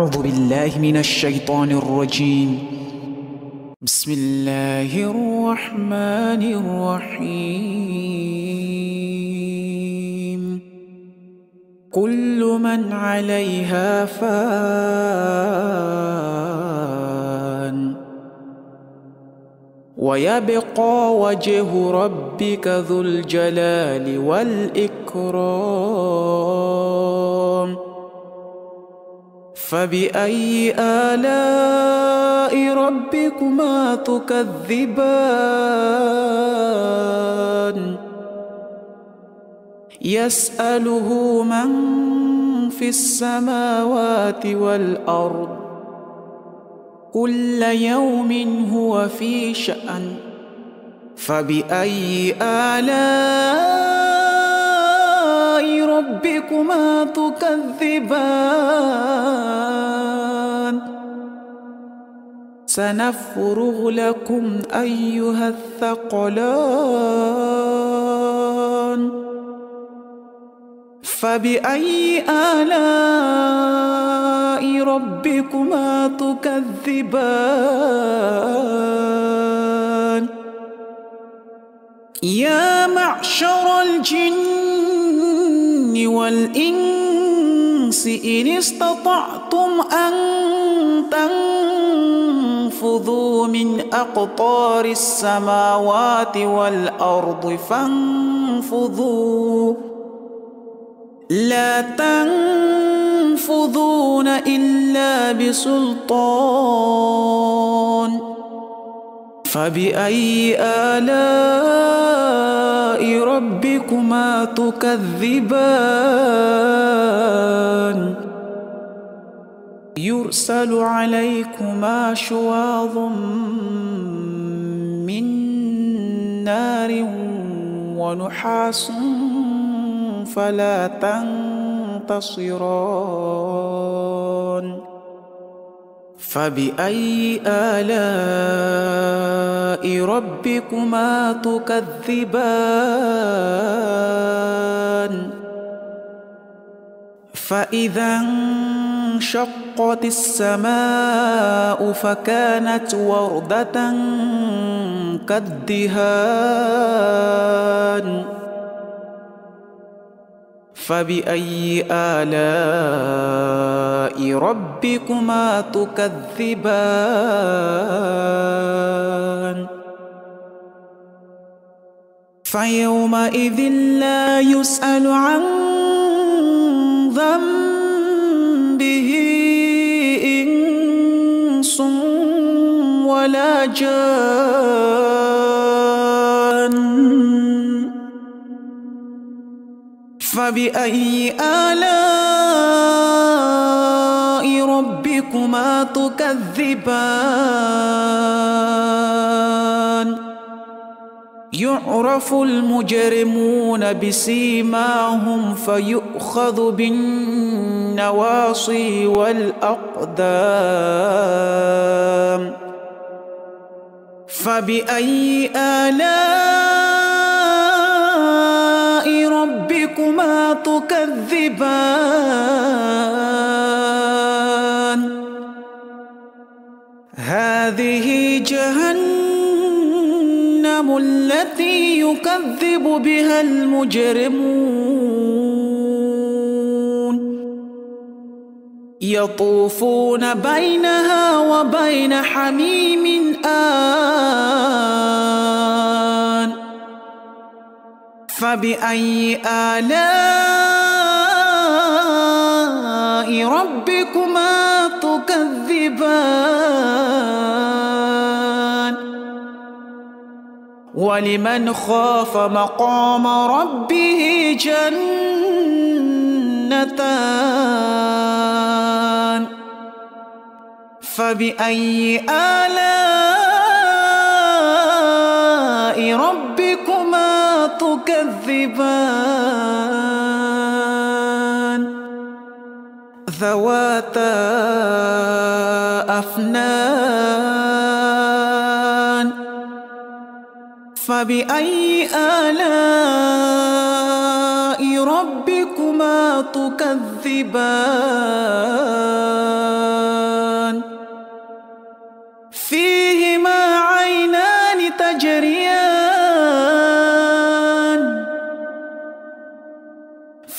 أعوذ بالله من الشيطان الرجيم. بسم الله الرحمن الرحيم. كل من عليها فان ويبقى وجه ربك ذو الجلال والإكرام. فبأي آلاء ربكما تكذبان؟ يسأله من في السماوات والأرض كل يوم هو في شأن. فبأي آلاء ربكما تكذبان؟ سنفرغ لكم أيها الثقلان. فبأي آلاء ربكما تكذبان؟ يا معشر الجن والإنس إن استطعتم أن تنفذوا من أقطار السماوات والأرض فانفذوا لا تنفذون إلا بسلطان. فبأي آلاء ربكما تكذبان؟ يرسل عليكما شواظ من نار ونحاس فلا تنتصران. فبأي آلاء ربكما تكذبان؟ فإذا انشقت السماء فكانت وردة كالدهان. فبأي آلاء ربكما تكذبان؟ فيومئذ لا يسأل عن ذنبه إنس ولا جان. فبأي آلاء ربكما تكذبان؟ يعرف المجرمون بسيماهم فيؤخذ بالنواصي والأقدام. فبأي آلاء ربكما تكذبان؟ هذه جهنم التي يكذب بها المجرمون. يطوفون بينها وبين حميم آن. فبأي آلاء ربكما تكذبان؟ ولمن خاف مقام ربه جنتان. فبأي آلاء ربكما تكذبان؟ ذواتا أفنان. فبأي آلاء ربكما تكذبان؟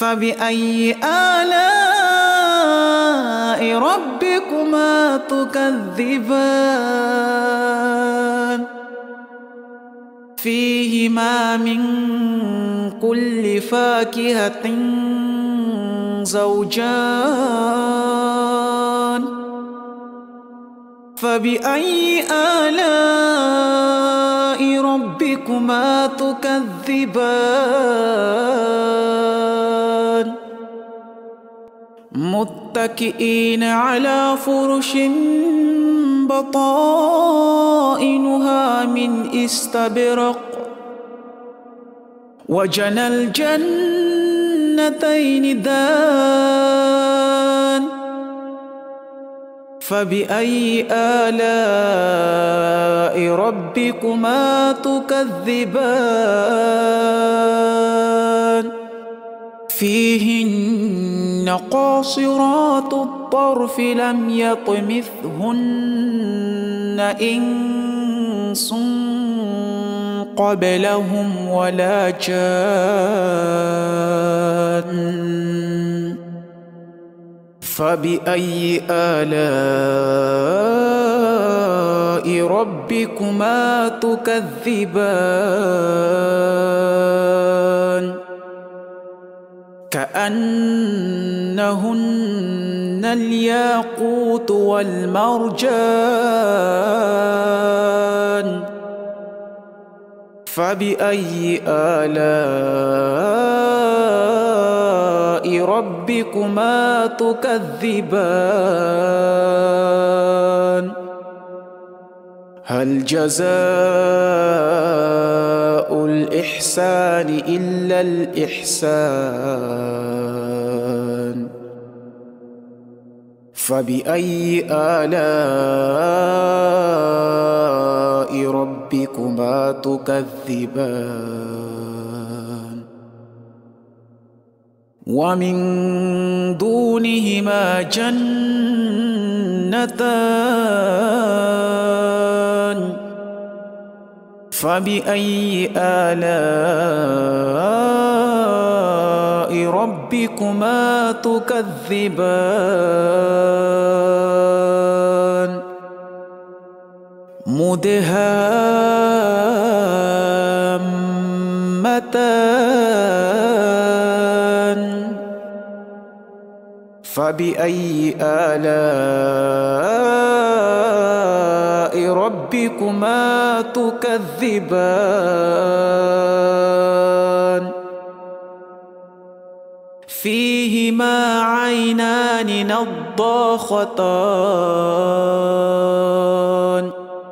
فبأي آلاء ربكما تكذبان فيهما من كل فاكهة زوجان فبأي آلاء ربكما تكذبان متكئين على فرش بطائنها من استبرق وجنى الجنتين دان فبأي آلاء ربكما تكذبان فيهن قاصرات الطرف لم يطمثهن إنس قبلهم ولا جان فبأي آلاء ربكما تكذبان كأنهن الياقوت والمرجان فبأي آلاء ربكما تكذبان هل جزاء الإحسان إلا الإحسان فبأي آلاء ربكما تكذبان ومن دونهما جنتان فبأي آلاء ربكما تكذبان مدهامتان فبأي آلاء ربكما تكذبان فيهما عينان نضاختان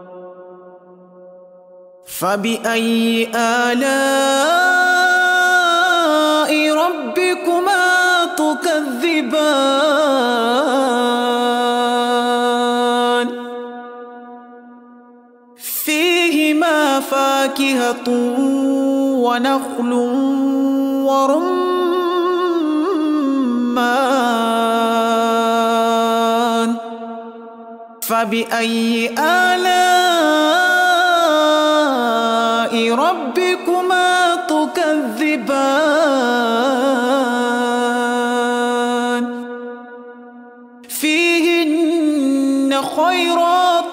فبأي آلاء ربكما تكذبان فيهما فاكهة ونخل ورمان فبأي آلاء ربكما تكذبان فيهن خيرات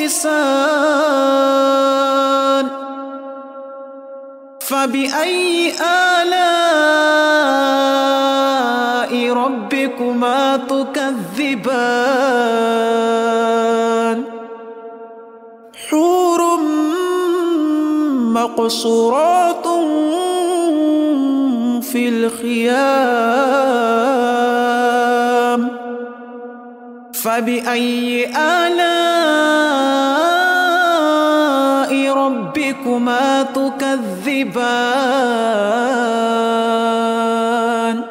حسان فبأي آلاء ربكما تكذبان حور مقصورات في الخيام فبأي آلاء ربكما تكذبان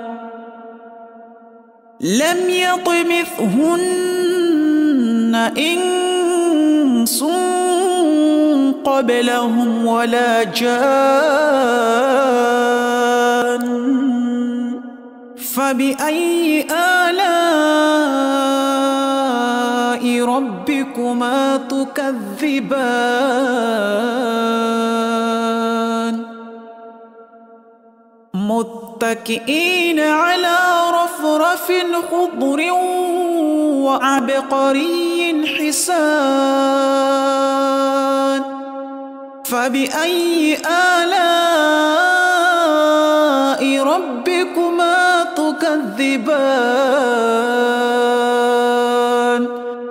لم يطمثهن إنس قبلهم ولا جان فبأي آلاء ربكما تكذبان متكئين على رفرف خضر وعبقري حسان فبأي آلاء ربكما تكذبان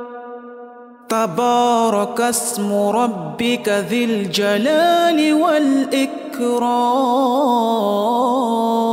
تبارك اسم ربك ذي الجلال والإكرام